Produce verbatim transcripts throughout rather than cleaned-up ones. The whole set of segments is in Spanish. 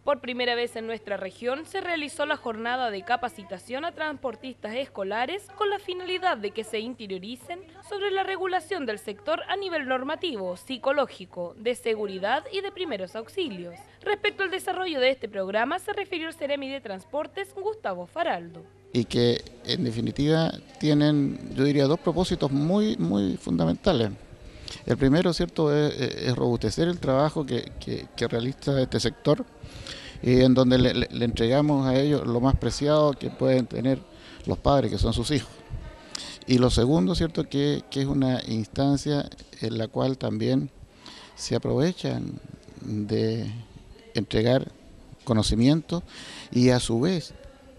Por primera vez en nuestra región se realizó la jornada de capacitación a transportistas escolares con la finalidad de que se interioricen sobre la regulación del sector a nivel normativo, psicológico, de seguridad y de primeros auxilios. Respecto al desarrollo de este programa se refirió el Seremi de Transportes, Gustavo Faraldo. Y que en definitiva tienen, yo diría, dos propósitos muy, muy fundamentales. El primero, ¿cierto?, es, es robustecer el trabajo que, que, que realiza este sector, eh, en donde le, le, le entregamos a ellos lo más preciado que pueden tener los padres, que son sus hijos. Y lo segundo, ¿cierto?, que, que es una instancia en la cual también se aprovechan de entregar conocimiento y a su vez,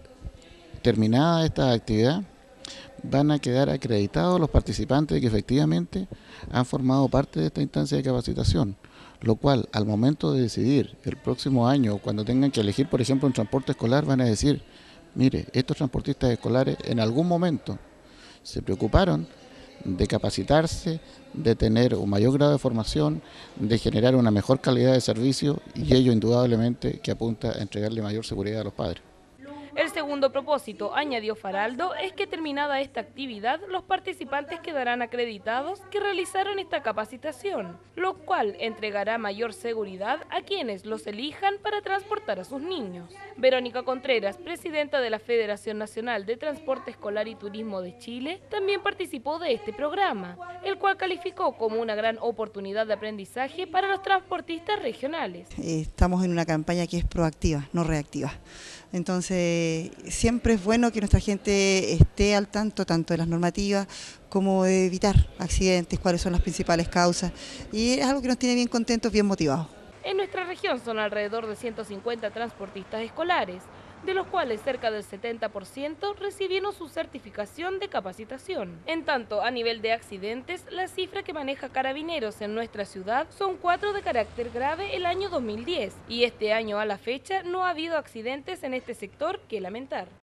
terminada esta actividad, van a quedar acreditados los participantes que efectivamente han formado parte de esta instancia de capacitación, lo cual al momento de decidir el próximo año, cuando tengan que elegir, por ejemplo, un transporte escolar, van a decir, mire, estos transportistas escolares en algún momento se preocuparon de capacitarse, de tener un mayor grado de formación, de generar una mejor calidad de servicio, y ello indudablemente que apunta a entregarle mayor seguridad a los padres. El segundo propósito, añadió Faraldo, es que terminada esta actividad, los participantes quedarán acreditados que realizaron esta capacitación, lo cual entregará mayor seguridad a quienes los elijan para transportar a sus niños. Verónica Contreras, presidenta de la Federación Nacional de Transporte Escolar y Turismo de Chile, también participó de este programa, el cual calificó como una gran oportunidad de aprendizaje para los transportistas regionales. Estamos en una campaña que es proactiva, no reactiva. Entonces, siempre es bueno que nuestra gente esté al tanto tanto de las normativas como de evitar accidentes, cuáles son las principales causas, y es algo que nos tiene bien contentos, bien motivados. En nuestra región son alrededor de ciento cincuenta transportistas escolares, de los cuales cerca del setenta por ciento recibieron su certificación de capacitación. En tanto, a nivel de accidentes, la cifra que maneja Carabineros en nuestra ciudad son cuatro de carácter grave el año dos mil diez, y este año a la fecha no ha habido accidentes en este sector que lamentar.